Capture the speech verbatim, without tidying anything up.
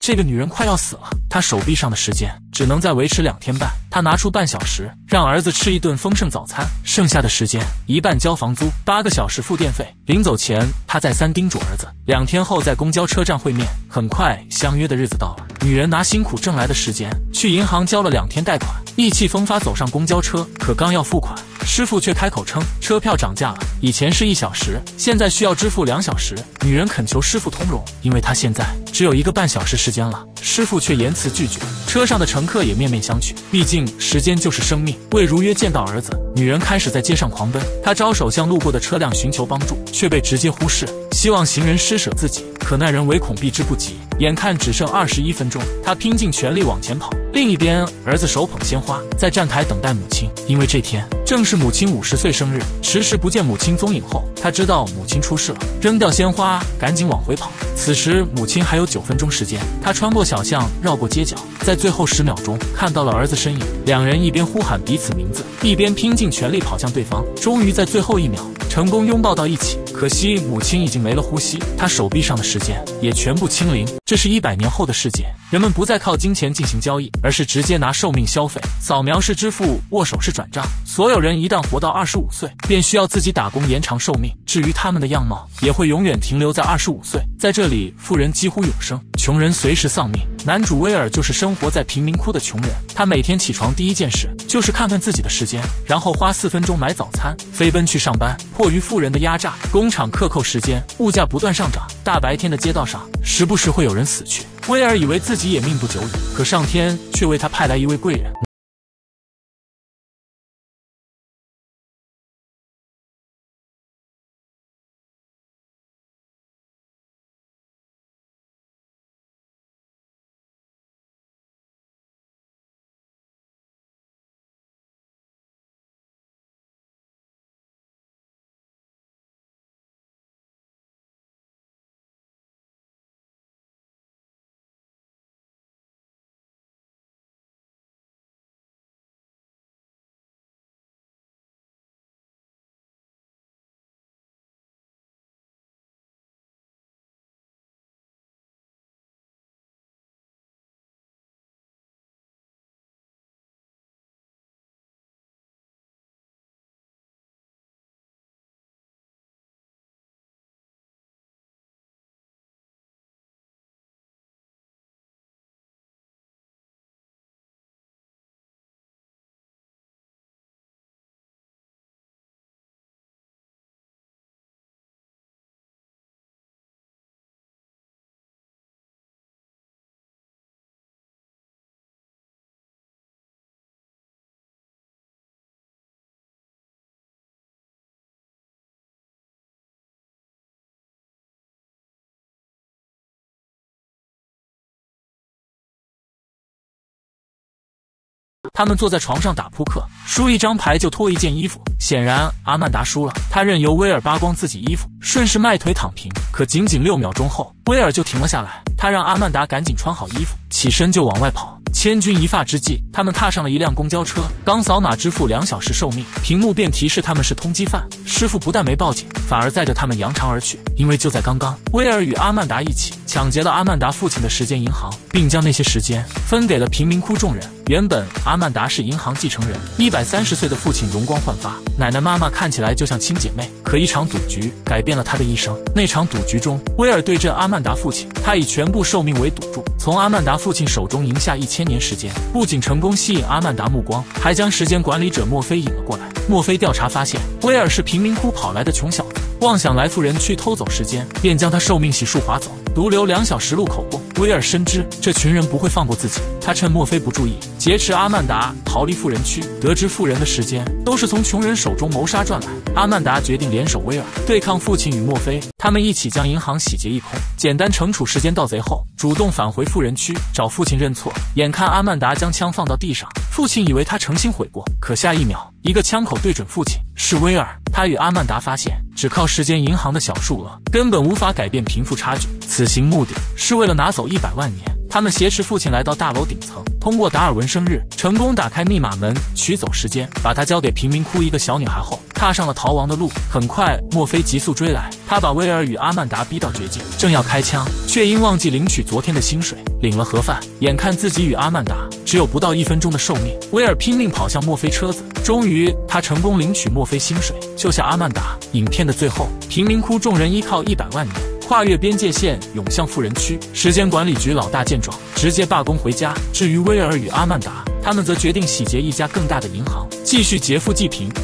这个女人快要死了，她手臂上的时间只能再维持两天半。她拿出半小时让儿子吃一顿丰盛早餐，剩下的时间一半交房租，八个小时付电费。临走前，她再三叮嘱儿子，两天后在公交车站会面。很快，相约的日子到了，女人拿辛苦挣来的时间去银行交了两天贷款，意气风发走上公交车，可刚要付款，师傅却开口称车票涨价了，以前是一小时，现在需要支付两小时。女人恳求师傅通融，因为她现在只有一个半小时时间了，师傅却严词拒绝。车上的乘客也面面相觑，毕竟时间就是生命。为如约见到儿子，女人开始在街上狂奔，她招手向路过的车辆寻求帮助，却被直接忽视，希望行人施舍自己，可那人唯恐避之不及。眼看只剩二十一分钟，她拼尽全力往前跑。另一边，儿子手捧鲜花，在站台等待母亲，因为这天正是母亲五十岁生日。迟迟不见母亲踪影后，他知道母亲出事了，扔掉鲜花，赶紧往回跑。此时母亲还有九分钟时间，他穿过小巷，绕过街角，在最后十秒钟看到了儿子身影。两人一边呼喊彼此名字，一边拼尽全力跑向对方，终于在最后一秒成功拥抱到一起。可惜母亲已经没了呼吸，她手臂上的时间也全部清零。这是一百年后的世界，人们不再靠金钱进行交易，而是直接拿寿命消费，扫描式支付，握手式转账。所有人一旦活到二十五岁，便需要自己打工延长寿命。至于他们的样貌，也会永远停留在二十五岁。在这里，富人几乎永生，穷人随时丧命。男主威尔就是生活在贫民窟的穷人，他每天起床第一件事就是看看自己的时间，然后花四分钟买早餐，飞奔去上班。迫于富人的压榨，工厂克扣时间，物价不断上涨，大白天的街道上时不时会有人死去。威尔以为自己也命不久矣，可上天却为他派来一位贵人。他们坐在床上打扑克，输一张牌就脱一件衣服。显然阿曼达输了，他任由威尔扒光自己衣服，顺势迈腿躺平。可仅仅六秒钟后，威尔就停了下来，他让阿曼达赶紧穿好衣服，起身就往外跑。千钧一发之际，他们踏上了一辆公交车，刚扫码支付两小时寿命，屏幕便提示他们是通缉犯。师傅不但没报警，反而载着他们扬长而去。因为就在刚刚，威尔与阿曼达一起抢劫了阿曼达父亲的时间银行，并将那些时间分给了贫民窟众人。原本阿曼达是银行继承人，一百三十岁的父亲容光焕发，奶奶妈妈看起来就像亲姐妹。可一场赌局改变了他的一生。那场赌局中，威尔对阵阿曼达父亲，他以全部寿命为赌注，从阿曼达父亲手中赢下一千年时间。不仅成功吸引阿曼达目光，还将时间管理者墨菲引了过来。墨菲调查发现，威尔是贫民窟跑来的穷小子，妄想来富人区偷走时间，便将他寿命洗漱划走，独留两小时路口供。威尔深知这群人不会放过自己，他趁墨菲不注意，劫持阿曼达，逃离富人区。得知富人的时间都是从穷人手中谋杀赚来，阿曼达决定联手威尔对抗父亲与墨菲。他们一起将银行洗劫一空，简单惩处时间盗贼后，主动返回富人区找父亲认错。眼看阿曼达将枪放到地上，父亲以为他诚心悔过，可下一秒，一个枪口对准父亲，是威尔。他与阿曼达发现，只靠时间银行的小数额根本无法改变贫富差距。此行目的是为了拿走一百万年。 他们挟持父亲来到大楼顶层，通过达尔文生日成功打开密码门，取走时间，把它交给贫民窟一个小女孩后，踏上了逃亡的路。很快，墨菲急速追来，他把威尔与阿曼达逼到绝境，正要开枪，却因忘记领取昨天的薪水，领了盒饭。眼看自己与阿曼达只有不到一分钟的寿命，威尔拼命跑向墨菲车子，终于他成功领取墨菲薪水，救下阿曼达。影片的最后，贫民窟众人依靠一百万年跨越边界线涌向富人区，时间管理局老大见状，直接罢工回家。至于威尔与阿曼达，他们则决定洗劫一家更大的银行，继续劫富济贫。